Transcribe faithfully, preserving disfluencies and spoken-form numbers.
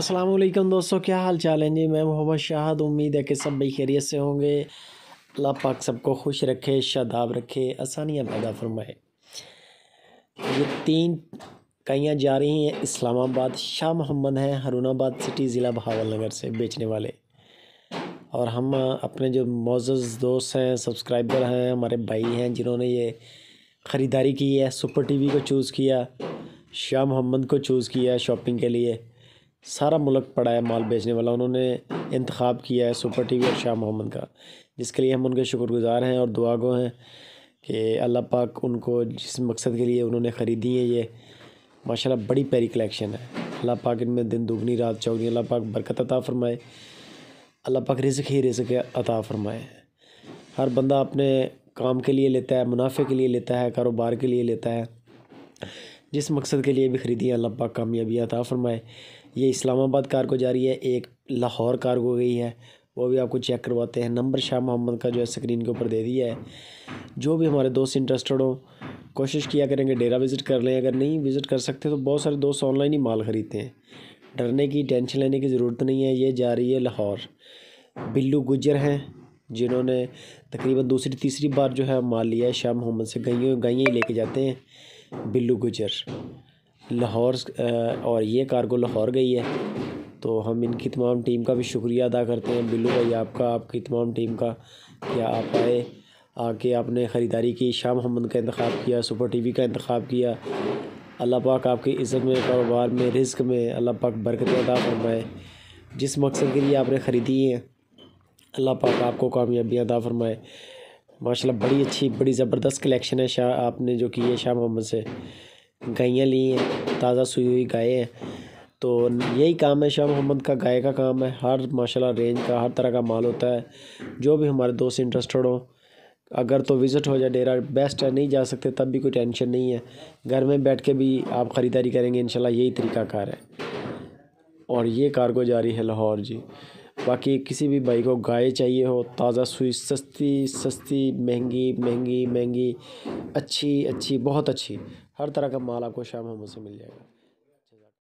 अस्सलाम वालेकुम दोस्तों, क्या हाल चाल है जी। मैं मोहम्मद शाहद। उम्मीद है कि सब भाई खैरियत से होंगे। अल्लाह पाक सबको खुश रखे, शादाब रखे, आसानियाँ पैदा फरमाए। ये तीन कइयाँ जा रही हैं इस्लामाबाद। शाह मोहम्मद हैं हरुणाबाद सिटी ज़िला बहावलनगर से बेचने वाले। और हम अपने जो मोअज़्ज़ज़ दोस्त हैं, सब्सक्राइबर हैं, हमारे भाई हैं जिन्होंने ये ख़रीदारी की है, सुपर टीवी को चूज़ किया, शाह मोहम्मद को चूज़ किया शॉपिंग के लिए। सारा मुल्क पड़ा है माल बेचने वाला, उन्होंने इंतखाब किया है सुपर टीवी और शाह मोहम्मद का, जिसके लिए हम उनके शुक्रगुज़ार हैं और दुआगो हैं कि अल्लाह पाक उनको जिस मकसद के लिए उन्होंने ख़रीदी है ये माशाल्लाह बड़ी प्यारी कलेक्शन है। अल्लाह पाक इनमें दिन दुगनी रात चौगनी अल्लाह पाक बरकत अता फ़रमाए। अल्लाह पाक रिज़्क़ ही रिज़्क़ अता फ़रमाए। हर बंदा अपने काम के लिए लेता है, मुनाफे के लिए लेता है, कारोबार के लिए लेता है। जिस मकसद के लिए भी ख़रीदी है अल्लाह पाक कामयाबी अता फ़रमाए। ये इस्लामाबाद कार्गो जा रही है, एक लाहौर कार्गो गई है, वो भी आपको चेक करवाते हैं। नंबर शाह मोहम्मद का जो है स्क्रीन के ऊपर दे दिया है। जो भी हमारे दोस्त इंटरेस्टेड हो कोशिश किया करेंगे डेरा विज़िट कर लें। अगर नहीं विज़िट कर सकते तो बहुत सारे दोस्त ऑनलाइन ही माल ख़रीदते हैं, डरने की टेंशन लेने की ज़रूरत नहीं है। ये जा रही है लाहौर। बिल्लू गुज्जर हैं जिन्होंने तकरीबन दूसरी तीसरी बार जो है माल लिया है शाह मोहम्मद से। गाइयों गाइयाँ ही लेके जाते हैं बिल्लू गुज्जर लाहौर। और ये कार्गो लाहौर गई है, तो हम इनकी तमाम टीम का भी शुक्रिया अदा करते हैं। बिल्लू भाई आपका, आपकी तमाम टीम का, क्या आप आए, आके आपने ख़रीदारी की, शाह मोहम्मद का इंतखाब किया, सुपर टीवी का इंतखाब किया। अल्लाह पाक आपकी इज़्ज़त में, कारोबार में, रिज़्क़ में अल्लाह पाक बरकत अता फ़रमाए। जिस मकसद के लिए आपने ख़रीदी है अल्लाह पाक आपको कामयाबी अता फ़रमाए। माशाल्लाह बड़ी अच्छी बड़ी ज़बरदस्त कलेक्शन है शाह आपने जो की है शाह मोहम्मद से। गायें ली हैं, ताज़ा सुई हुई गायें हैं, तो यही काम है शाह मोहम्मद का, गाय का काम है। हर माशाल्लाह रेंज का हर तरह का माल होता है। जो भी हमारे दोस्त इंटरेस्टेड हो अगर तो विज़िट हो जाए, डेरा बेस्ट है। नहीं जा सकते तब भी कोई टेंशन नहीं है, घर में बैठ के भी आप ख़रीदारी करेंगे इंशाल्लाह, यही तरीक़ाकार है। और ये कार्गो जा रही है लाहौर जी। बाकी किसी भी भाई को गाय चाहिए हो ताज़ा सुई, सस्ती सस्ती महंगी महंगी महंगी, अच्छी अच्छी बहुत अच्छी, हर तरह का माल आपको शाह मोहम्मद से मिल जाएगा।